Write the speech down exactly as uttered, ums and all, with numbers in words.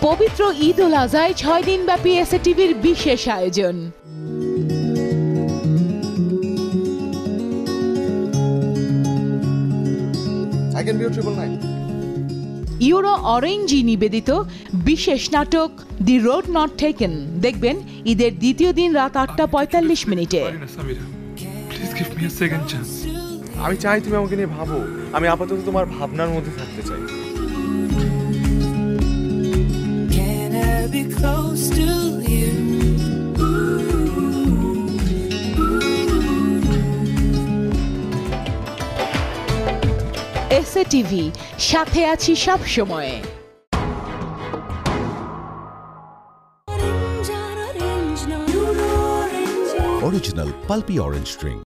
পবিত্র ঈদ উল আজহায় ছয় দিন ব্যাপী এস এ টিভির বিশেষ আয়োজন। ইউরো অরেঞ্জি নিবেদিত বিশেষ নাটক দি রোড নট টেকেন দেখবেন ঈদের দ্বিতীয় দিন রাত আটটা পঁয়তাল্লিশ মিনিটে। আমি চাই তুমি আমাকে নিয়ে ভাবো, আমি আপাতত তোমার ভাবনার মধ্যে থাকতে চাই। এস এ টিভি, সাথে আছি সব সময়। Original pulpy orange drink.